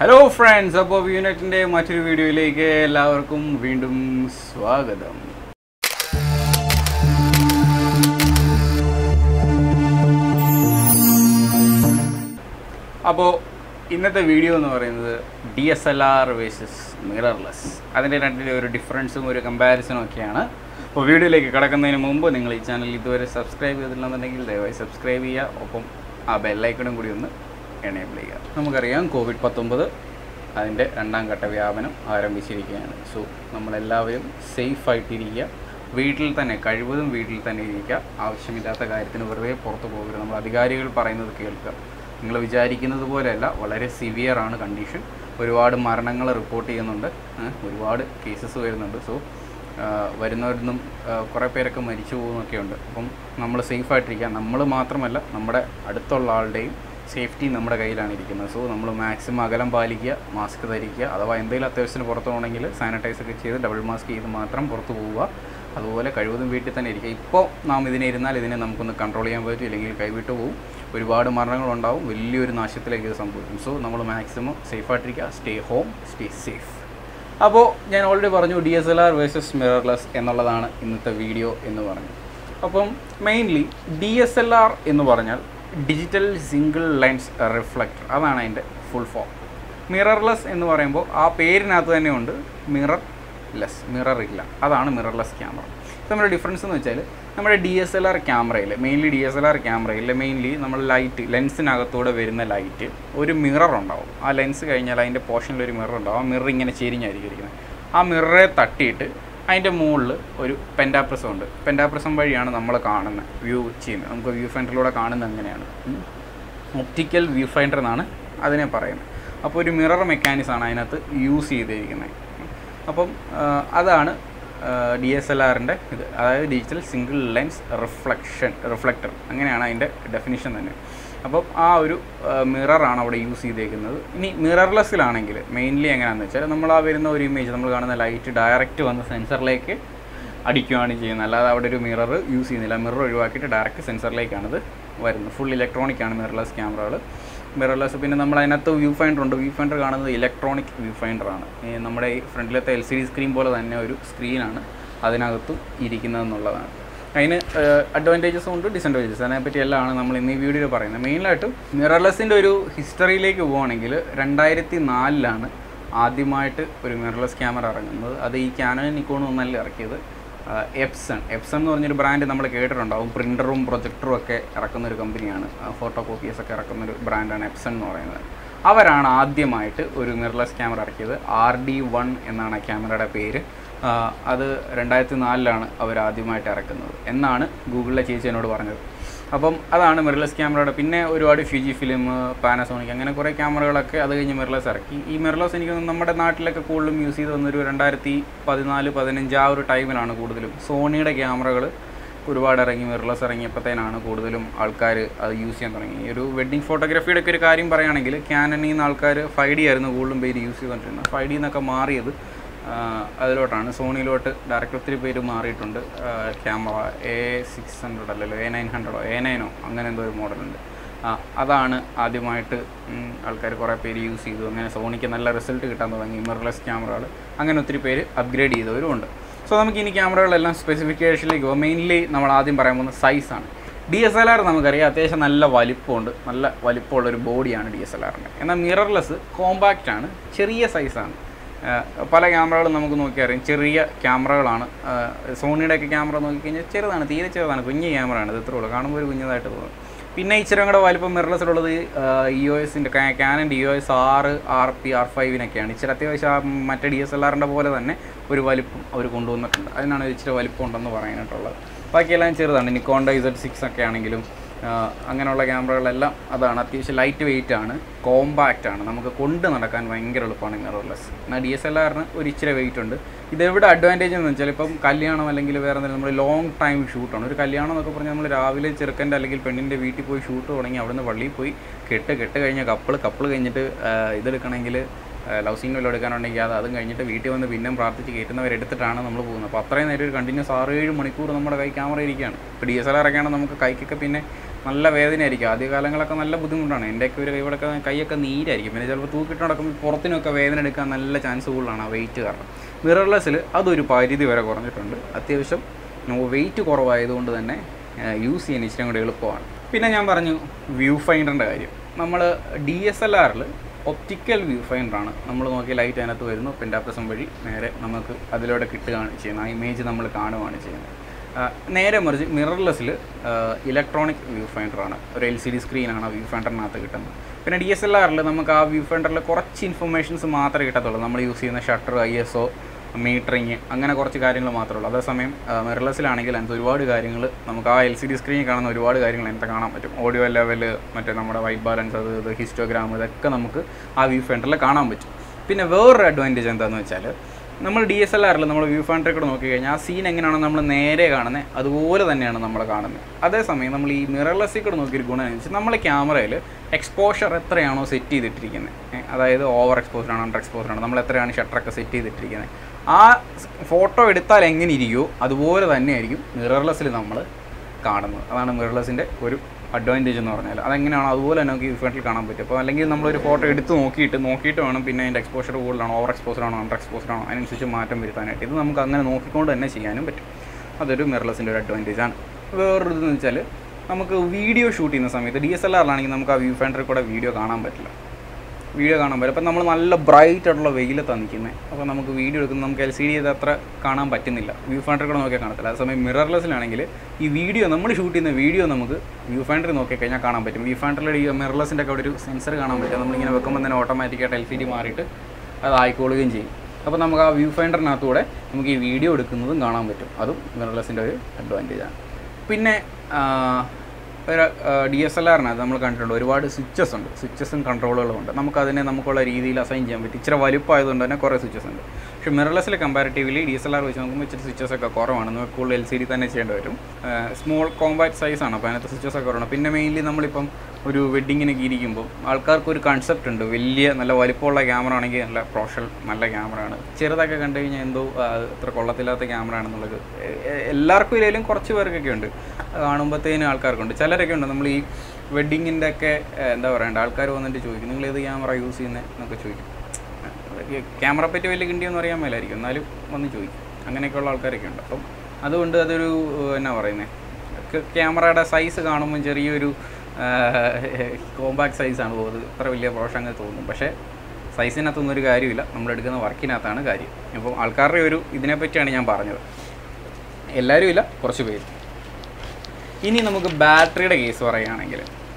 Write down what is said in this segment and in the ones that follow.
Hello friends, അപ്പോൾ വ്യൂനെറ്റിൻ്റെ മറ്റൊരു വീഡിയോയിലേക്ക് എല്ലാവർക്കും വീണ്ടും സ്വാഗതം. അപ്പോൾ ഇന്നത്തെ വീഡിയോ എന്ന് പറയുന്നത് DSLR വേഴ്സസ് മിറർലെസ്, അതിൻ്റെ രണ്ടിൻ്റെ ഒരു ഡിഫറൻസും ഒരു കമ്പാരിസണും ഒക്കെയാണ്. അപ്പോൾ വീഡിയോയിലേക്ക് കടക്കുന്നതിന് മുമ്പ് നിങ്ങൾ ഈ ചാനൽ ഇതുവരെ സബ്സ്ക്രൈബ് ചെയ്തിട്ടില്ലെന്നുണ്ടെങ്കിൽ ദയവായി സബ്സ്ക്രൈബ് ചെയ്യുക, ഒപ്പം ആ ബെല്ലൈക്കണും കൂടി ഒന്ന് എനേബിൾ ചെയ്യുക. നമുക്കറിയാം COVID-19 അതിൻ്റെ രണ്ടാം ഘട്ട വ്യാപനം ആരംഭിച്ചിരിക്കുകയാണ്. സോ നമ്മളെല്ലാവരും സേഫായിട്ടിരിക്കുക, വീട്ടിൽ തന്നെ കഴിവതും വീട്ടിൽ തന്നെ ഇരിക്കുക, ആവശ്യമില്ലാത്ത കാര്യത്തിന് വെറുതെ പുറത്ത് പോകരുത്. നമ്മൾ അധികാരികൾ പറയുന്നത് കേൾക്കുക. നിങ്ങൾ വിചാരിക്കുന്നത് പോലെയല്ല, വളരെ സിവിയറാണ് കണ്ടീഷൻ. ഒരുപാട് മരണങ്ങൾ റിപ്പോർട്ട് ചെയ്യുന്നുണ്ട്, ഒരുപാട് കേസസ് വരുന്നുണ്ട്. സോ വരുന്നവരൊന്നും കുറേ പേരൊക്കെ മരിച്ചു പോകുന്നൊക്കെയുണ്ട്. അപ്പം നമ്മൾ സേഫായിട്ടിരിക്കുക. നമ്മൾ മാത്രമല്ല, നമ്മുടെ അടുത്തുള്ള ആളുടെയും സേഫ്റ്റി നമ്മുടെ കയ്യിലാണ് ഇരിക്കുന്നത്. സോ നമ്മൾ മാക്സിമം അകലം പാലിക്കുക, മാസ്ക് ധരിക്കുക, അഥവാ എന്തെങ്കിലും അത്യാവശ്യത്തിന് പുറത്ത് പോകണമെങ്കിൽ സാനിറ്റൈസൊക്കെ ചെയ്ത് ഡബിൾ മാസ്ക് ചെയ്ത് മാത്രം പുറത്ത് പോവുക. അതുപോലെ കഴിവതും വീട്ടിൽ തന്നെ ഇരിക്കുക. ഇപ്പോൾ നാം ഇതിനെ ഇരുന്നാൽ ഇതിനെ നമുക്കൊന്ന് കൺട്രോൾ ചെയ്യാൻ പറ്റും, ഇല്ലെങ്കിൽ കൈവിട്ട് പോകും. ഒരുപാട് മരണങ്ങളുണ്ടാവും, വലിയൊരു നാശത്തിലേക്ക് ഇത് സംഭവിക്കും. സോ നമ്മൾ മാക്സിമം സേഫായിട്ടിരിക്കുക. Stay home, stay safe. അപ്പോൾ ഞാൻ ഓൾറെഡി പറഞ്ഞു DSLR വേഴ്സസ് മിറർലെസ് എന്നുള്ളതാണ് ഇന്നത്തെ വീഡിയോ എന്ന് പറഞ്ഞു. അപ്പം മെയിൻലി DSLR എന്ന് പറഞ്ഞാൽ ഡിജിറ്റൽ സിംഗിൾ ലെൻസ് റിഫ്ലക്ടർ, അതാണ് അതിൻ്റെ ഫുൾ ഫോം. മിറർലെസ് എന്ന് പറയുമ്പോൾ ആ പേരിനകത്ത് തന്നെ ഉണ്ട് മിറർലെസ്, മിറർ ഇല്ല, അതാണ് മിറർലെസ് ക്യാമറ. നമ്മുടെ ഡിഫറൻസ് എന്ന് വെച്ചാൽ നമ്മുടെ DSLR ക്യാമറയിൽ മെയിൻലി നമ്മൾ ലൈറ്റ്, ലെൻസിനകത്തൂടെ വരുന്ന ലൈറ്റ് ഒരു മിറർ ഉണ്ടാവും. ആ ലെൻസ് കഴിഞ്ഞാൽ അതിൻ്റെ പോർഷനിലൊരു മിറർ ഉണ്ടാവും. ആ മിറർ ഇങ്ങനെ ചെരിഞ്ഞായിരിക്കും ഇരിക്കുന്നത്. ആ മിററെ തട്ടിയിട്ട് അതിൻ്റെ മുകളിൽ ഒരു പെൻറ്റാപ്രിസം ഉണ്ട്. പെൻറ്റാപ്രിസം വഴിയാണ് നമ്മൾ കാണുന്നത്, വ്യൂ ചെയ്യുന്നത്. നമുക്ക് വ്യൂ ഫൈൻഡറിലൂടെ കാണുന്നത് അങ്ങനെയാണ്. ഒപ്റ്റിക്കൽ വ്യൂ ഫൈൻഡർ എന്നാണ് അതിനെ പറയുന്നത്. അപ്പോൾ ഒരു മിറർ മെക്കാനിസമാണ് അതിനകത്ത് യൂസ് ചെയ്തിരിക്കുന്നത്. അപ്പം അതാണ് DSLRൻ്റെ ഇത്, അതായത് ഡിജിറ്റൽ സിംഗിൾ ലെൻസ് റിഫ്ലക്ടർ, അങ്ങനെയാണ് അതിൻ്റെ ഡെഫിനിഷൻ തന്നെ. അപ്പം ആ ഒരു മിററാണ് അവിടെ യൂസ് ചെയ്തേക്കുന്നത്. ഇനി മിറർലെസ്സിലാണെങ്കിൽ മെയിൻലി എങ്ങനെയാണെന്ന് വെച്ചാൽ നമ്മൾ ആ വരുന്ന ഒരു ഇമേജ്, നമ്മൾ കാണുന്ന ലൈറ്റ് ഡയറക്റ്റ് വന്ന് സെൻസറിലേക്ക് അടിക്കുകയാണ് ചെയ്യുന്നത്. അല്ലാതെ അവിടെ ഒരു മിറർ യൂസ് ചെയ്യുന്നില്ല. മിറർ ഒഴിവാക്കിയിട്ട് ഡയറക്റ്റ് സെൻസറിലേക്കാണിത് വരുന്നത്. ഫുൾ ഇലക്ട്രോണിക്കാണ് മിറർലെസ് ക്യാമറകൾ. മിറർലെസ് പിന്നെ നമ്മൾ അതിനകത്ത് വ്യൂ ഫൈൻഡർ ഉണ്ട്. വ്യൂ ഫൈൻഡർ കാണുന്നത് ഇലക്ട്രോണിക് വ്യൂ ഫൈൻഡറാണ്. നമ്മുടെ ഈ ഫ്രണ്ടിലത്തെ LCD സ്ക്രീൻ പോലെ തന്നെ ഒരു സ്ക്രീനാണ് അതിനകത്തും ഇരിക്കുന്നതെന്നുള്ളതാണ്. അതിന് അഡ്വാൻറ്റേജസും ഉണ്ട്, ഡിസഡ്വാൻറ്റേജസ്. അതിനെപ്പറ്റി എല്ലാമാണ് നമ്മൾ ഇന്ന് ഈ വീഡിയോയിൽ പറയുന്നത്. മെയിനായിട്ടും മിറർലെസ്സിൻ്റെ ഒരു ഹിസ്റ്ററിയിലേക്ക് പോവുകയാണെങ്കിൽ 2004 ആദ്യമായിട്ട് ഒരു മിറർലെസ് ക്യാമറ ഇറങ്ങുന്നത്. അത് ഈ ക്യാനനും നിക്കോണും ഒന്നല്ല ഇറക്കിയത്, എപ്സൺ എന്ന് പറഞ്ഞൊരു ബ്രാൻഡ് നമ്മൾ കേട്ടിട്ടുണ്ടാവും. പ്രിൻ്ററും പ്രൊജക്ടറും ഒക്കെ ഇറക്കുന്നൊരു കമ്പനിയാണ്, ഫോട്ടോ കോപ്പീസൊക്കെ ഇറക്കുന്നൊരു ബ്രാൻഡാണ് എപ്സൺ എന്ന് പറയുന്നത്. അവരാണ് ആദ്യമായിട്ട് ഒരു മിറർലെസ് ക്യാമറ ഇറക്കിയത്. RD1 എന്നാണ് ആ ക്യാമറയുടെ പേര്. അത് 2004 അവർ ആദ്യമായിട്ട് ഇറക്കുന്നത് എന്നാണ് ഗൂഗിളിലെ ചേച്ചി എന്നോട് പറഞ്ഞത്. അപ്പം അതാണ് മിറർലെസ് ക്യാമറയുടെ. പിന്നെ ഒരുപാട് FUJIFILM, പാനസോണിക്, അങ്ങനെ കുറേ ക്യാമറകളൊക്കെ അത് കഴിഞ്ഞ് മിറർലെസ് ഇറക്കി. ഈ മിറർലെസ് എനിക്ക് നമ്മുടെ നാട്ടിലൊക്കെ കൂടുതലും യൂസ് ചെയ്ത് വന്നൊരു 2014-15 ആ ഒരു ടൈമിലാണ് കൂടുതലും. സോണിയുടെ ക്യാമറകൾ ഒരുപാട് ഇറങ്ങി, മിറർലെസ് ഇറങ്ങിയപ്പോഴത്തേനാണ് കൂടുതലും ആൾക്കാർ അത് യൂസ് ചെയ്യാൻ തുടങ്ങി. ഈ ഒരു വെഡ്ഡിങ് ഫോട്ടോഗ്രാഫിയുടെ ഒക്കെ ഒരു കാര്യം പറയുകയാണെങ്കിൽ ക്യാനണിൽ നിന്ന് ആൾക്കാർ 5D ആയിരുന്നു കൂടുതലും പേര് യൂസ് ചെയ്തുകൊണ്ടിരുന്നത്. 5D എന്നൊക്കെ മാറിയത് അതിലോട്ടാണ്, സോണിയിലോട്ട് ഡയറക്റ്റ് ഒത്തിരി പേര് മാറിയിട്ടുണ്ട്. ക്യാമറ A600 അല്ലല്ലോ, A900 A9 അങ്ങനെ എന്തോ ഒരു മോഡലുണ്ട്. അതാണ് ആദ്യമായിട്ട് ആൾക്കാർ കുറേ പേര് യൂസ് ചെയ്തു. അങ്ങനെ സോണിക്ക് നല്ല റിസൾട്ട് കിട്ടാൻ തുടങ്ങി മിറർലെസ് ക്യാമറകൾ. അങ്ങനെ ഒത്തിരി പേര് അപ്ഗ്രേഡ് ചെയ്തവരുമുണ്ട്. സോ നമുക്ക് ഇനി ക്യാമറകളെല്ലാം സ്പെസിഫിക്കേഷനിലേക്ക് പോകാം. മെയിൻലി നമ്മൾ ആദ്യം പറയാൻ പോകുന്ന സൈസാണ്. DSLR നമുക്കറിയാം അത്യാവശ്യം നല്ല വലിപ്പമുണ്ട്, നല്ല വലിപ്പമുള്ളൊരു ബോഡിയാണ് DSLRൻ്റെ. എന്നാൽ മിറർലെസ് കോമ്പാക്റ്റാണ്, ചെറിയ സൈസാണ്. പല ക്യാമറകളും നമുക്ക് നോക്കിയറിയാം ചെറിയ ക്യാമറകളാണ്. സോണിയുടെയൊക്കെ ക്യാമറ നോക്കിക്കഴിഞ്ഞാൽ ചെറുതാണ്, തീരെ ചെറുതാണ്, കുഞ്ഞ് ക്യാമറയാണ്. ഇത് ഇത്രയുള്ളൂ, കാണുമ്പോൾ ഒരു കുഞ്ഞതായിട്ട് തോന്നും. പിന്നെ ഇച്ചിരി കൂടെ വലിപ്പം മിറർലെസ്സിലുള്ളത് EOSൻ്റെ, ക്യാനൻ്റെ EOS 6, RP, R5-നൊക്കെയാണ്. ഇച്ചിരി അത്യാവശ്യം മറ്റേ DSLRൻ്റെ പോലെ തന്നെ ഒരു വലിപ്പം അവർ കൊണ്ടുവന്നിട്ടുണ്ട്. അതിനാണ് ഇച്ചിരി വലിപ്പം ഉണ്ടെന്ന് പറയാനായിട്ടുള്ളത്. ബാക്കിയെല്ലാം ചെറുതാണ്. നിക്കോണിൻ്റെ Z6 ഒക്കെ ആണെങ്കിലും അങ്ങനെയുള്ള ക്യാമറകളെല്ലാം അതാണ്. അത്യാവശ്യം ലൈറ്റ് വെയിറ്റ് ആണ്, കോമ്പാക്റ്റ് ആണ്, നമുക്ക് കൊണ്ട് നടക്കാൻ ഭയങ്കര എളുപ്പമാണ് മിറർലെസ്. എന്നാൽ DSLRന് ഒരു ഇച്ചിരി വെയിറ്റ് ഉണ്ട്. ഇതെവിടെ അഡ്വാൻറ്റേജ് എന്ന് വെച്ചാൽ ഇപ്പം കല്യാണം അല്ലെങ്കിൽ വേറെ എന്തെങ്കിലും നമ്മൾ ലോങ് ടൈം ഷൂട്ടാണ്. ഒരു കല്യാണം എന്നൊക്കെ പറഞ്ഞാൽ നമ്മൾ രാവിലെ ചെറുക്കൻ്റെ അല്ലെങ്കിൽ പെണ്ണിൻ്റെ വീട്ടിൽ പോയി ഷൂട്ട് തുടങ്ങി അവിടുന്ന് പള്ളിയിൽ പോയി കെട്ട് കഴിഞ്ഞ കപ്പിൾ കഴിഞ്ഞിട്ട് ഇതെടുക്കണമെങ്കിൽ ലവ് സീൻ വല്ലതും എടുക്കാനുണ്ടെങ്കിൽ അതും കഴിഞ്ഞിട്ട് വീട്ടിൽ വന്ന് പിന്നെയും പ്രാർത്ഥിച്ച് കയറ്റുന്നവരെടുത്തിട്ടാണ് നമ്മൾ പോകുന്നത്. അപ്പോൾ അത്രയും നേരം ഒരു കണ്ടിന്യൂസ് 6-7 മണിക്കൂർ നമ്മുടെ കൈ ക്യാമറ ഇരിക്കുകയാണ്. ഇപ്പോൾ DSLR ഒക്കെയാണ് നമുക്ക് കൈക്കൊക്കെ പിന്നെ നല്ല വേദനയായിരിക്കും. ആദ്യ കാലങ്ങളൊക്കെ നല്ല ബുദ്ധിമുട്ടാണ്. എൻ്റെയൊക്കെ ഒരു കൈയൊക്കെ നീരായിരിക്കും. പിന്നെ ചിലപ്പോൾ തൂക്കിയിട്ട് നടക്കുമ്പോൾ പുറത്തിനൊക്കെ വേദന എടുക്കാൻ നല്ല ചാൻസ് കൂടുതലാണ് ആ വെയിറ്റ് കാരണം. മിറർലെസ്സിൽ അതൊരു പരിധി വരെ കുറഞ്ഞിട്ടുണ്ട്. അത്യാവശ്യം വെയിറ്റ് കുറവായതുകൊണ്ട് തന്നെ യൂസ് ചെയ്യാൻ ഇച്ചിരി കൂടെ എളുപ്പമാണ്. പിന്നെ ഞാൻ പറഞ്ഞു വ്യൂ ഫൈൻഡറിൻ്റെ കാര്യം. നമ്മൾ DSLRൽ ഒപ്റ്റിക്കൽ വ്യൂ ഫൈൻഡറാണ്. നമ്മൾ നോക്കിയ ലൈറ്റ് അതിനകത്ത് വരുന്നു, പെൻറ്റാപ്രിസം വഴി നേരെ നമുക്ക് അതിലൂടെ കിട്ടുകയാണ് ചെയ്യുന്നത്. ആ ഇമേജ് നമ്മൾ കാണുകയാണ് ചെയ്യുന്നത്. നേരെ മറിച്ച് മിറർലെസ്സിൽ ഇലക്ട്രോണിക് വ്യൂ ഫൈൻഡറാണ്. ഒരു LCD സ്ക്രീനാണ് വ്യൂ ഫൈൻഡറിനകത്ത് കിട്ടുന്നത്. പിന്നെ DSLRൽ നമുക്ക് ആ വ്യൂ ഫൈൻഡറിൽ കുറച്ച് ഇൻഫർമേഷൻസ് മാത്രമേ കിട്ടത്തുള്ളൂ. നമ്മൾ യൂസ് ചെയ്യുന്ന ഷട്ടർ, ISO, മീറ്ററിങ്, അങ്ങനെ കുറച്ച് കാര്യങ്ങൾ മാത്രമേ ഉള്ളൂ. അതേസമയം മിറർലെസ്സിലാണെങ്കിൽ അതിനകത്ത് ഒരുപാട് കാര്യങ്ങൾ നമുക്ക് ആ LCD സ്ക്രീനിൽ കാണുന്ന ഒരുപാട് കാര്യങ്ങൾ അതിനകത്ത് കാണാൻ പറ്റും. ഓഡിയോ ലെവൽ, മറ്റേ നമ്മുടെ വൈറ്റ് ബാലൻസ്, ഇത് ഹിസ്റ്റോഗ്രാം, ഇതൊക്കെ നമുക്ക് ആ വ്യൂ ഫൈൻഡറിൽ കാണാൻ പറ്റും. പിന്നെ വേറൊരു അഡ്വാൻറ്റേജ് എന്താണെന്ന് വെച്ചാൽ നമ്മൾ DSLRൽ നമ്മൾ വ്യൂ ഫൈൻഡറിൽ കൂടെ നോക്കിക്കഴിഞ്ഞാൽ ആ സീൻ എങ്ങനെയാണോ നമ്മൾ നേരെ കാണുന്നത് അതുപോലെ തന്നെയാണ് നമ്മൾ കാണുന്നത്. അതേസമയം നമ്മൾ ഈ മിറർലെസ്സിൽ കൂടെ നോക്കിയൊരു ഗുണം എന്ന് വെച്ചാൽ നമ്മൾ ക്യാമറയിൽ എക്സ്പോഷർ എത്രയാണോ സെറ്റ് ചെയ്തിട്ടിരിക്കുന്നത്, അതായത് ഓവർ എക്സ്പോസറാണ്, അണ്ടർ എക്സ്പോസറാണ്, നമ്മൾ എത്രയാണ് ഷട്ടറൊക്കെ സെറ്റ് ചെയ്തിട്ടിരിക്കുന്നത്, ആ ഫോട്ടോ എടുത്താൽ എങ്ങനെ ഇരിക്കുമോ അതുപോലെ തന്നെയായിരിക്കും മിറർലെസ്സിൽ നമ്മൾ കാണുന്നത്. അതാണ് മിറർലെസ്സിൻ്റെ ഒരു അഡ്വാൻറ്റേജ് എന്ന് പറഞ്ഞാൽ. അതെങ്ങനെയാണ് അതുപോലെ തന്നെ നമുക്ക് വ്യൂ ഫൈൻഡറിൽ കാണാൻ പറ്റും. അപ്പോൾ അല്ലെങ്കിൽ നമ്മളൊരു ഫോട്ടോ എടുത്ത് നോക്കിയിട്ട് വേണം പിന്നെ അതിൻ്റെ എക്സ്പോഷർ കൂടുതലാണോ, ഓവർ എക്സ്പോസറാണോ, അണ്ടർ എക്സ്പോസറാണോ അതിനനുസരിച്ച് മാറ്റം വരുത്താനായിട്ട്. ഇത് നമുക്ക് അങ്ങനെ നോക്കിക്കൊണ്ട് തന്നെ ചെയ്യാനും പറ്റും. അതൊരു മിറർലെസ്സിൻ്റെ ഒരു അഡ്വാൻറ്റേജാണ്. വേറൊരു ഇതെന്ന് വെച്ചാൽ നമുക്ക് വീഡിയോ ഷൂട്ട് ചെയ്യുന്ന സമയത്ത് DSLRലാണെങ്കിൽ നമുക്ക് ആ വ്യൂ ഫൈൻഡറിൽ കൂടെ വീഡിയോ കാണാൻ പറ്റില്ല. അപ്പോൾ നമ്മൾ നല്ല ബ്രൈറ്റ് ആയിട്ടുള്ള വെയിലത്താണ് നിൽക്കുന്നത്. അപ്പോൾ നമുക്ക് വീഡിയോ എടുക്കുന്നത് നമുക്ക് LCD ചെയ്ത് അത്ര കാണാൻ പറ്റുന്നില്ല, വ്യൂ ഫൈൻഡറിൽ കൂടെ നോക്കിയാൽ കാണത്തില്ല. അതേസമയം മിറർലെസ്സിലാണെങ്കിൽ ഈ വീഡിയോ നമ്മൾ ഷൂട്ട് ചെയ്യുന്ന വീഡിയോ നമുക്ക് വ്യൂ ഫൈൻഡറിൽ നോക്കിക്കഴിഞ്ഞാൽ കാണാൻ പറ്റും. വ്യൂ ഫൈൻഡറിൽ ഈ മിറർലെസ്സിൻ്റെ ഒക്കെ അവിടെ ഒരു സെൻസർ കാണാൻ പറ്റും. നമ്മളിങ്ങനെ വെക്കുമ്പോൾ തന്നെ ഓട്ടോമാറ്റിക്കായിട്ട് LCD മാറിയിട്ട് അത് ആയിക്കോളുകയും ചെയ്യും. അപ്പോൾ നമുക്ക് ആ വ്യൂ ഫൈൻഡറിനകത്തൂടെ നമുക്ക് ഈ വീഡിയോ എടുക്കുന്നതും കാണാൻ പറ്റും. അതും മിറർലെസ്സിൻ്റെ ഒരു അഡ്വാൻറ്റേജാണ്. പിന്നെ ഒരു DSLRനകത്ത് നമ്മൾ കണ്ടിട്ടുണ്ട് ഒരുപാട് സ്വിച്ചസ് ഉണ്ട്, സ്വിച്ചസും കൺട്രോളുകളും ഉണ്ട്. നമുക്കതിനെ നമുക്കുള്ള രീതിയിൽ അസൈൻ ചെയ്യാൻ പറ്റും. ഇച്ചിരി വലുപ്പമായതുകൊണ്ട് തന്നെ കുറേ സ്വിച്ചസ് ഉണ്ട്. പക്ഷേ മിറർലെസ്സിൽ കമ്പാരിറ്റീവ്ലി DSLR വെച്ച് നോക്കുമ്പോൾ ഇച്ചിരി സ്വിച്ചസൊക്കെ കുറവാണ്. നമുക്ക് കൂടുതൽ LCD തന്നെ ചെയ്യേണ്ടി വരും. സ്മോൾ കോമ്പാക്ട് സൈസാണ്, അപ്പോൾ അതിനകത്ത് സ്വിച്ചസൊക്കെ കുറവാണ്. പിന്നെ മെയിൻലി നമ്മളിപ്പം ഒരു വെഡ്ഡിങ്ങിനൊക്കെ ഇരിക്കുമ്പോൾ ആൾക്കാർക്കൊരു കൺസെപ്റ്റ് ഉണ്ട്, വലിയ നല്ല വലിപ്പമുള്ള ക്യാമറ ആണെങ്കിൽ നല്ല പ്രൊഫഷണൽ നല്ല ക്യാമറയാണ്, ചെറുതൊക്കെ കണ്ടു കഴിഞ്ഞാൽ എന്തോ അത്ര കൊള്ളത്തില്ലാത്ത ക്യാമറ ആണെന്നുള്ളത് എല്ലാവർക്കും ഇല്ലെങ്കിലും കുറച്ച് പേർക്കൊക്കെ ഉണ്ട്. കാണുമ്പോഴത്തേനും ആൾക്കാർക്കുണ്ട്. ചിലരൊക്കെ ഉണ്ട് നമ്മൾ ഈ വെഡ്ഡിങ്ങിൻ്റെ ഒക്കെ എന്താ പറയണ്ട, ആൾക്കാർ വന്നിട്ട് ചോദിക്കും നിങ്ങൾ ഏത് ക്യാമറ യൂസ് ചെയ്യുന്നത് എന്നൊക്കെ ചോദിക്കും. ക്യാമറ പറ്റി വലിയ കിണ്ടിയൊന്നും അറിയാൻ മേലായിരിക്കും, എന്നാലും വന്ന് ചോദിക്കും. അങ്ങനെയൊക്കെയുള്ള ആൾക്കാരൊക്കെ ഉണ്ട്. അപ്പം അതുകൊണ്ട് അതൊരു എന്നാ പറയുന്നത്, ക്യാമറയുടെ സൈസ് കാണുമ്പോൾ ചെറിയൊരു കോമ്പാക്ട് സൈസാണ് പോകുന്നത്, അത്ര വലിയ പ്രൊഫഷണൽ തോന്നും. പക്ഷേ സൈസിനകത്തൊന്നും ഒരു കാര്യമില്ല, നമ്മളെടുക്കുന്ന വർക്കിനകത്താണ് കാര്യം. അപ്പം ആൾക്കാരുടെ ഒരു ഇതിനെപ്പറ്റിയാണ് ഞാൻ പറഞ്ഞത്. എല്ലാവരും ഇല്ല, കുറച്ച് പേര്. ഇനി നമുക്ക് ബാറ്ററിയുടെ കേസ് പറയുകയാണെങ്കിൽ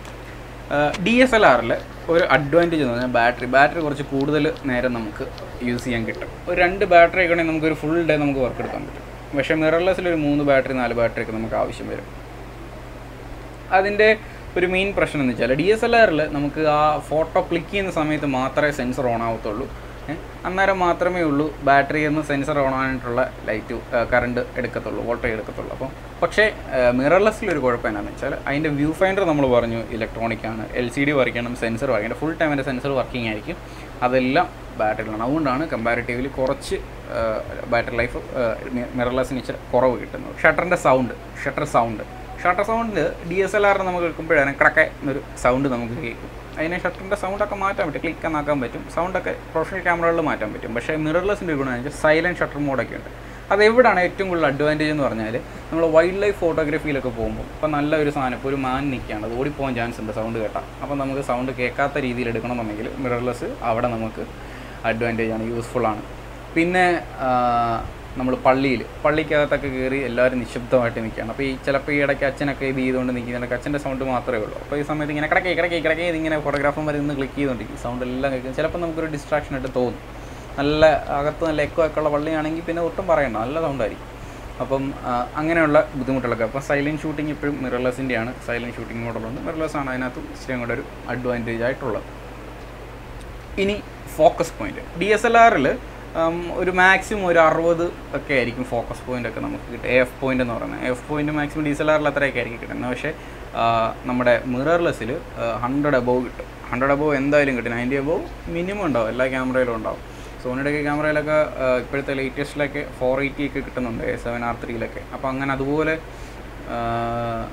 DSLRൽ ഒരു അഡ്വാൻറ്റേജ് എന്ന് പറഞ്ഞാൽ ബാറ്ററി കുറച്ച് കൂടുതൽ നേരം നമുക്ക് യൂസ് ചെയ്യാൻ കിട്ടും. ഒരു 2 ബാറ്ററി ഒക്കെ ആണെങ്കിൽ നമുക്കൊരു ഫുൾ ഡേ നമുക്ക് വർക്ക് എടുക്കാൻ പറ്റും. പക്ഷേ മിറർലെസ്സിൽ ഒരു 3 ബാറ്ററി 4 ബാറ്ററി ഒക്കെ നമുക്ക് ആവശ്യം വരും. അതിൻ്റെ ഒരു മെയിൻ പ്രശ്നം എന്ന് വെച്ചാൽ DSLRൽ നമുക്ക് ആ ഫോട്ടോ ക്ലിക്ക് ചെയ്യുന്ന സമയത്ത് മാത്രമേ സെൻസർ ഓൺ ആവത്തുള്ളൂ. അന്നേരം മാത്രമേ ഉള്ളൂ ബാറ്ററിയിൽ നിന്ന് സെൻസർ ഓൺ ആയിട്ടുള്ള ലൈറ്റ് കറണ്ട് എടുക്കത്തുള്ളൂ, വോൾട്ടേജ് എടുക്കത്തുള്ളൂ. അപ്പം പക്ഷേ മിറർലെസ്സിലൊരു കുഴപ്പം എന്താണെന്ന് വെച്ചാൽ അതിൻ്റെ വ്യൂ ഫൈൻഡർ നമ്മൾ പറഞ്ഞു ഇലക്ട്രോണിക്കാണ്, LCD വർക്ക് ചെയ്യണം, സെൻസർ വർക്ക് ചെയ്യണം, ഫുൾ ടൈം എൻ്റെ സെൻസർ വർക്കിംഗ് ആയിരിക്കും. അതെല്ലാം ബാറ്ററിയിലാണ്. അതുകൊണ്ടാണ് കമ്പാരിറ്റീവ്ലി കുറച്ച് ബാറ്ററി ലൈഫ് മിറർലെസ്സിന് ഇച്ചിരി കുറവ് കിട്ടുന്നത്. ഷട്ടർ സൗണ്ട് DSLR നമുക്ക് കേൾക്കുമ്പോഴാണ് ക്രക്കെ എന്നൊരു സൗണ്ട് നമുക്ക് കേൾക്കും. അതിനെ ഷട്ടറിൻ്റെ സൗണ്ടൊക്കെ മാറ്റാൻ പറ്റും, ക്ലിക്ക് എന്നാക്കാൻ പറ്റും, സൗണ്ടൊക്കെ പ്രൊഫഷണൽ ക്യാമറകളിൽ മാറ്റാൻ പറ്റും. പക്ഷേ മിറർലെസ്സിൻ്റെ ഗുണമെന്ന് വെച്ചാൽ സൈലൻറ്റ് ഷട്ടർ മോഡൊക്കെ ഉണ്ട്. അതെവിടാണ് ഏറ്റവും കൂടുതൽ അഡ്വാൻറ്റേജ് എന്ന് പറഞ്ഞാൽ നമ്മൾ വൈൽഡ് ലൈഫ് ഫോട്ടോഗ്രാഫിയിലൊക്കെ പോകുമ്പോൾ ഇപ്പോൾ നല്ല ഒരു സാധനം, ഇപ്പോൾ ഒരു മാൻ നിൽക്കുകയാണ്, അത് ഓടിപ്പോകാൻ ചാൻസ് ഉണ്ട് സൗണ്ട് കേട്ടാൽ. അപ്പോൾ നമുക്ക് സൗണ്ട് കേൾക്കാത്ത രീതിയിൽ എടുക്കണമെന്നുണ്ടെങ്കിൽ മിറർലെസ് അവിടെ നമുക്ക് അഡ്വാൻറ്റേജാണ്, യൂസ്ഫുള്ളാണ്. പിന്നെ നമ്മൾ പള്ളിക്കകത്തൊക്കെ കയറി എല്ലാവരും നിശബ്ദമായിട്ട് നിൽക്കുകയാണ്. അപ്പോൾ ചിലപ്പോൾ ഈ ഇടയ്ക്ക് അച്ഛനൊക്കെ ഇത് ചെയ്തുകൊണ്ട് നിൽക്കുന്നുണ്ട്, അച്ഛൻ്റെ സൗണ്ട് മാത്രമേ ഉള്ളൂ. അപ്പോൾ ഈ സമയത്ത് ഇങ്ങനെ കിടക്കേ ഇതിങ്ങനെ ഫോട്ടോഗ്രാഫർമാർ ഇന്ന് ക്ലിക്ക് ചെയ്തുകൊണ്ടിരിക്കും, സൗണ്ട് എല്ലാം കേൾക്കും. ചിലപ്പോൾ നമുക്കൊരു ഡിസ്ട്രാക്ഷനായിട്ട് തോന്നും. നല്ല അകത്ത് നല്ല എക്കോ ഒക്കെ ഉള്ള പള്ളിയാണെങ്കിൽ പിന്നെ ഒട്ടും പറയണ്ട, നല്ല സൗണ്ടായിരിക്കും. അപ്പം അങ്ങനെയുള്ള ബുദ്ധിമുട്ടുകളൊക്കെ. അപ്പോൾ സൈലൻറ്റ് ഷൂട്ടിംഗ് ഇപ്പോഴും മിറർലെസ്സിൻ്റെയാണ്, സൈലൻറ്റ് ഷൂട്ടിംഗ് മോഡലുണ്ട്. മിറർലെസ്സാണ് അതിനകത്ത് ഇച്ചിരി കൂടെ ഒരു അഡ്വാൻറ്റേജ് ആയിട്ടുള്ളത്. ഇനി ഫോക്കസ് പോയിൻറ്റ് DSLRൽ ഒരു മാക്സിമം ഒരു 60 ഒക്കെ ആയിരിക്കും ഫോക്കസ് പോയിൻ്റ് ഒക്കെ നമുക്ക് കിട്ടും. AF പോയിൻ്റ് എന്ന് പറയുന്നത്, AF പോയിൻ്റ് മാക്സിമം DSLRൽ അത്രയൊക്കെ ആയിരിക്കും കിട്ടുന്നത്. പക്ഷേ നമ്മുടെ മിറർലെസ്സിൽ 100 above കിട്ടും. 100 above എന്തായാലും കിട്ടും. 90 above മിനിമം ഉണ്ടാവും, എല്ലാ ക്യാമറയിലും ഉണ്ടാവും. സോണിയുടെയൊക്കെ ക്യാമറയിലൊക്കെ ഇപ്പോഴത്തെ ലേറ്റസ്റ്റിലൊക്കെ 480 ഒക്കെ കിട്ടുന്നുണ്ട്, A7R3 അപ്പോൾ അങ്ങനെ അതുപോലെ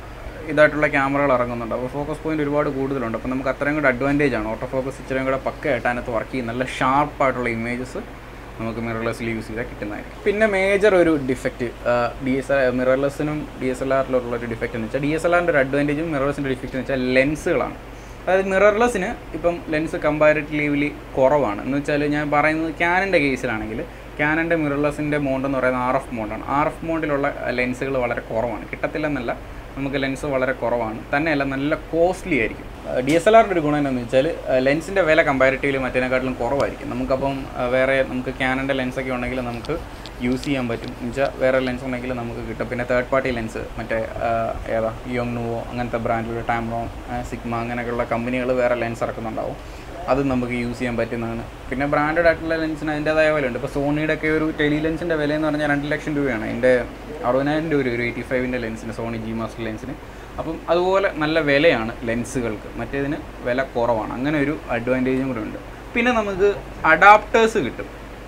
ഇതായിട്ടുള്ള ക്യാമറകൾ ഇറങ്ങുന്നുണ്ട്. അപ്പോൾ ഫോക്കസ് പോയിൻറ്റ് ഒരുപാട് കൂടുതലുണ്ട്. അപ്പോൾ നമുക്ക് അത്രയും കൂടെ അഡ്വാൻറ്റേജ് ആണ്. ഓട്ടോ ഫോക്കസ് ഇത്രയും കൂടെ പക്കയായിട്ട് അതിനകത്ത് വർക്ക് ചെയ്യും. നല്ല ഷാർപ്പായിട്ടുള്ള ഇമേജസ് നമുക്ക് മിറർലെസ്സിൽ യൂസ് ചെയ്താൽ കിട്ടുന്നതായിരിക്കും. പിന്നെ മേജർ ഒരു ഡിഫക്റ്റ് മിറർലെസ്സിനും DSLR-ലുള്ളൊരു ഡിഫക്റ്റ് എന്ന് വെച്ചാൽ DSLR-ൻ്റെ ഒരു അഡ്വാൻറ്റേജും മിറർലെസ്സിൻ്റെ ഡിഫക്റ്റ് എന്ന് വെച്ചാൽ ലെൻസുകളാണ്. അതായത് മിറർലെസ്സിന് ഇപ്പം ലെൻസ് കമ്പാരിറ്റീവ്ലി കുറവാണ്. എന്ന് വെച്ചാൽ ഞാൻ പറയുന്നത് ക്യാനൻ്റെ കേസിലാണെങ്കിൽ ക്യാനൻ്റെ മിറർലെസ്സിൻ്റെ മോഡ് എന്ന് പറയുന്നത് RF മോഡാണ്. RF മോഡിലുള്ള ലെൻസുകൾ വളരെ കുറവാണ്, കിട്ടത്തില്ലെന്നല്ല, നമുക്ക് ലെൻസ് വളരെ കുറവാണ്. തന്നെയല്ല നല്ല കോസ്റ്റ്ലി ആയിരിക്കും. DSLR-ൻ്റെ ഒരു ഗുണം എന്താണെന്ന് വെച്ചാൽ ലെൻസിൻ്റെ വില കമ്പാരിറ്റീവ്ലി മറ്റേതിനെക്കാട്ടിലും കുറവായിരിക്കും. നമുക്കപ്പം വേറെ നമുക്ക് ക്യാനൻ്റെ ലെൻസൊക്കെ ഉണ്ടെങ്കിൽ നമുക്ക് യൂസ് ചെയ്യാൻ പറ്റും. എന്ന് വെച്ചാൽ വേറെ ലെൻസ് ഉണ്ടെങ്കിൽ നമുക്ക് കിട്ടും. പിന്നെ തേർഡ് പാർട്ടി ലെൻസ് മറ്റേ ഏതാ യോങ്നുവോ അങ്ങനത്തെ ബ്രാൻഡിലുള്ള ടാംറോൺ, സിഗ്മ അങ്ങനെയൊക്കെയുള്ള കമ്പനികൾ വേറെ ലെൻസ് ഇറക്കുന്നുണ്ടാവും. അത് നമുക്ക് യൂസ് ചെയ്യാൻ പറ്റുന്നതാണ്. പിന്നെ ബ്രാൻഡഡ് ആയിട്ടുള്ള ലെൻസിന് അതിൻ്റേതായ വിലയുണ്ട്. ഇപ്പോൾ സോണിയുടെ ഒക്കെ ഒരു ടെലി ലെൻസിൻ്റെ വില എന്ന് പറഞ്ഞാൽ 2 ലക്ഷം രൂപയാണ്. അതിൻ്റെ 60,000 രൂപ ഒരു 85-ൻ്റെ ലെൻസിന്, സോണി G മാസ്റ്റർ ലെൻസിന്. അപ്പം അതുപോലെ നല്ല വിലയാണ് ലെൻസുകൾക്ക്, മറ്റേതിന് വില കുറവാണ്. അങ്ങനെ ഒരു അഡ്വാൻറ്റേജും കൂടെ ഉണ്ട്. പിന്നെ നമുക്ക് അഡാപ്റ്റേഴ്സ് കിട്ടും.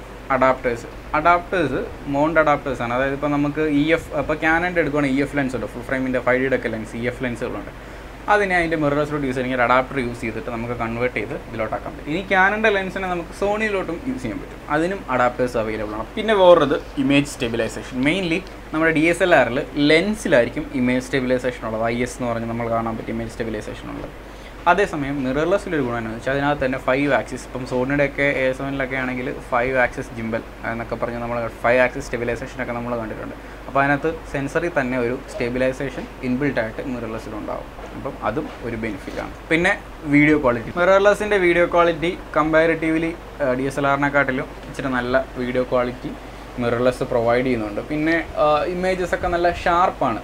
അഡാപ്റ്റേഴ്സ് മൗണ്ട് അഡാപ്റ്റേഴ്സാണ്. അതായത് ഇപ്പോൾ നമുക്ക് ഇപ്പോൾ ക്യാനൻ്റെ എടുക്കുകയാണെങ്കിൽ EF ലെൻസ് ഉണ്ട്, ഫുൾ ഫ്രെയിമിൻ്റെ 5D ഒക്കെ ലെൻസ് EF ലെൻസുകളുണ്ട്. അതിനെ അതിൻ്റെ മിറർലെസ്സിലോട്ട് യൂസ് ചെയ്യണമെങ്കിൽ അഡാപ്റ്റർ യൂസ് ചെയ്തിട്ട് നമുക്ക് കൺവേർട്ട് ചെയ്ത് ഇതിലോട്ടാക്കാൻ പറ്റും. ഇനി ക്യാനൻ്റെ ലെൻസിനെ നമുക്ക് സോണിയിലോട്ടും യൂസ് ചെയ്യാൻ പറ്റും. അതിനും അഡാപ്റ്റേഴ്സ് അവൈലബിൾ ആണ്. പിന്നെ വേറൊരു ഇമേജ് സ്റ്റെബിലൈസേഷൻ. മെയിൻലി നമ്മുടെ DSLR-ൽ ലെൻസിലായിരിക്കും ഇമേജ് സ്റ്റെബിലൈസേഷൻ ഉള്ളത്. IS എന്ന് പറഞ്ഞ് നമ്മൾ കാണാൻ പറ്റും ഇമേജ് സ്റ്റെബിലൈസേഷൻ ഉള്ളത്. അതേസമയം മിറർലെസ്സിലൊരു ഗുണം എന്ന് വെച്ചാൽ അതിനകത്ത് തന്നെ 5 ആക്സിസ്, ഇപ്പം സോണിയുടെയൊക്കെ A7-ലൊക്കെ ആണെങ്കിൽ 5 ആക്സിസ് ജിംബൽ എന്നൊക്കെ പറഞ്ഞ് നമ്മൾ 5 ആക്സിസ് സ്റ്റെബിലൈസേഷനൊക്കെ നമ്മൾ കണ്ടിട്ടുണ്ട്. അപ്പോൾ അതിനകത്ത് സെൻസറിൽ തന്നെ ഒരു സ്റ്റെബിലൈസേഷൻ ഇൻബിൽട്ടായിട്ട് മിറർലെസ്സിലുണ്ടാവും. അപ്പം അതും ഒരു ബെനിഫിറ്റാണ്. പിന്നെ വീഡിയോ ക്വാളിറ്റി. മിറർലെസ്സിൻ്റെ വീഡിയോ ക്വാളിറ്റി കമ്പാരിറ്റീവ്ലി DSLR-നെക്കാട്ടിലും ഇച്ചിരി നല്ല വീഡിയോ ക്വാളിറ്റി മിറർലെസ് പ്രൊവൈഡ് ചെയ്യുന്നുണ്ട്. പിന്നെ ഇമേജസ് ഒക്കെ നല്ല ഷാർപ്പാണ്.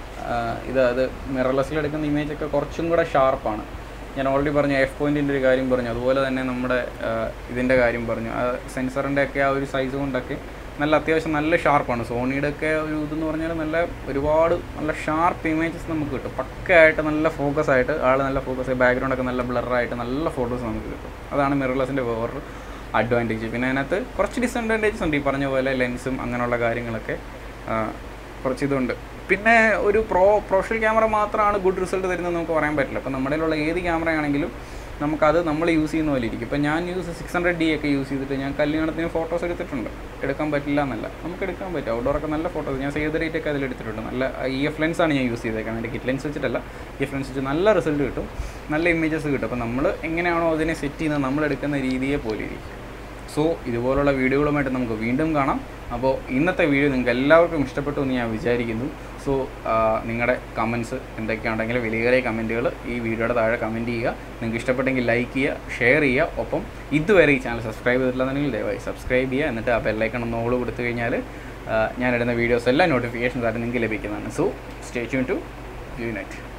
അത് മിറർലെസ്സിലെടുക്കുന്ന ഇമേജൊക്കെ കുറച്ചും കൂടെ ഷാർപ്പാണ്. ഞാൻ ഓൾറെഡി പറഞ്ഞു F പോയിൻറ്റിൻ്റെ ഒരു കാര്യം പറഞ്ഞു, അതുപോലെ തന്നെ നമ്മുടെ ഇതിൻ്റെ കാര്യം പറഞ്ഞു. സെൻസറിൻ്റെ ഒക്കെ ആ ഒരു സൈസ് കൊണ്ടൊക്കെ നല്ല അത്യാവശ്യം നല്ല ഷാർപ്പാണ്. സോണിയുടെ ഒക്കെ ഒരു ഇതെന്ന് പറഞ്ഞാൽ ഒരുപാട് നല്ല ഷാർപ്പ് ഇമേജസ് നമുക്ക് കിട്ടും. പക്കയായിട്ട് നല്ല ഫോക്കസ് ആയിട്ട് നല്ല ഫോക്കസ്, ബാക്ക്ഗ്രൗണ്ടൊക്കെ നല്ല ബ്ലറായിട്ട് നല്ല ഫോട്ടോസ് നമുക്ക് കിട്ടും. അതാണ് മിറർലെസ്സിൻ്റെ വേറൊരു അഡ്വാൻറ്റേജ്. പിന്നെ അതിനകത്ത് കുറച്ച് ഡിസഡ്വാൻറ്റേജസ് ഉണ്ട്. ഈ പറഞ്ഞ പോലെ ലെൻസും അങ്ങനെയുള്ള കാര്യങ്ങളൊക്കെ കുറച്ച് ഇതുണ്ട്. പിന്നെ ഒരു പ്രൊഫഷണൽ ക്യാമറ മാത്രമാണ് ഗുഡ് റിസൾട്ട് തരുന്നത് നമുക്ക് പറയാൻ പറ്റില്ല. അപ്പോൾ നമ്മുടെ കയ്യിലുള്ള ഏത് ക്യാമറയാണെങ്കിലും നമുക്കത് നമ്മൾ യൂസ് ചെയ്യുന്ന പോലെ ഇരിക്കും. ഇപ്പോൾ ഞാൻ 600D ഒക്കെ യൂസ് ചെയ്തിട്ട് ഞാൻ കല്യാണത്തിന് ഫോട്ടോസ് എടുത്തിട്ടുണ്ട്. എടുക്കാൻ പറ്റില്ല എന്നല്ല, നമുക്ക് എടുക്കാൻ പറ്റും. ഔട്ട്ഡോറൊക്കെ നല്ല ഫോട്ടോസ് ഞാൻ സേവ് ദ ഡേറ്റൊക്കെ അതിലെടുത്തിട്ടുണ്ട്. നല്ല EF ലെൻസാണ് ഞാൻ യൂസ് ചെയ്തേക്കുന്നത്. എൻ്റെ കിറ്റ് ലെൻസ് വെച്ചിട്ടല്ല, EF ലെൻസ് വെച്ച് നല്ല റിസൾട്ട് കിട്ടും, നല്ല ഇമേജസ് കിട്ടും. അപ്പോൾ നമ്മൾ എങ്ങനെയാണോ അതിനെ സെറ്റ് ചെയ്യുന്നത് നമ്മളെടുക്കുന്ന രീതിയെ പോലെ ഇരിക്കും. സോ ഇതുപോലുള്ള വീഡിയോകളുമായിട്ട് നമുക്ക് വീണ്ടും കാണാം. അപ്പോൾ ഇന്നത്തെ വീഡിയോ നിങ്ങൾക്ക് എല്ലാവർക്കും ഇഷ്ടപ്പെട്ടു എന്ന് ഞാൻ വിചാരിക്കുന്നു. സോ നിങ്ങളുടെ കമൻറ്റ്സ് എന്തൊക്കെയുണ്ടെങ്കിലും വലിയ കമൻറ്റുകൾ ഈ വീഡിയോയുടെ താഴെ കമൻറ്റ് ചെയ്യുക. നിങ്ങൾക്ക് ഇഷ്ടപ്പെട്ടെങ്കിൽ ലൈക്ക് ചെയ്യുക, ഷെയർ ചെയ്യുക. ഒപ്പം ഇതുവരെ ഈ ചാനൽ സബ്സ്ക്രൈബ് ചെയ്തിട്ടില്ലെന്നുണ്ടെങ്കിൽ ദയവായി സബ്സ്ക്രൈബ് ചെയ്യുക. എന്നിട്ട് ആ ബെല്ലൈക്കൺ ഒന്ന് ഓൾ കൊടുത്തു കഴിഞ്ഞാൽ ഞാനിടുന്ന വീഡിയോസ് എല്ലാം നോട്ടിഫിക്കേഷൻസ് ആയിട്ട് നിങ്ങൾക്ക് ലഭിക്കുന്നതാണ്. So stay tune to യൂനൈറ്റ്.